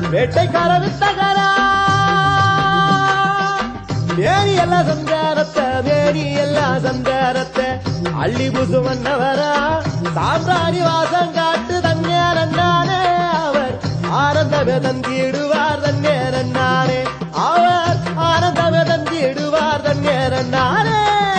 வேட்டைக்கார வித்தகரா மேரி எல்லா சந்தாரத்தை மேரி எல்லா சந்தாரத்தை அள்ளி புசு வந்தவரா சாம்ராணி வாசம் காட்டு தன்னேரன்னானே அவர் ஆனந்தமே தந்திடுவார் தன்னேரன்னானே அவர் ஆனந்தமே தந்திடுவார் தன்னேரன்னானே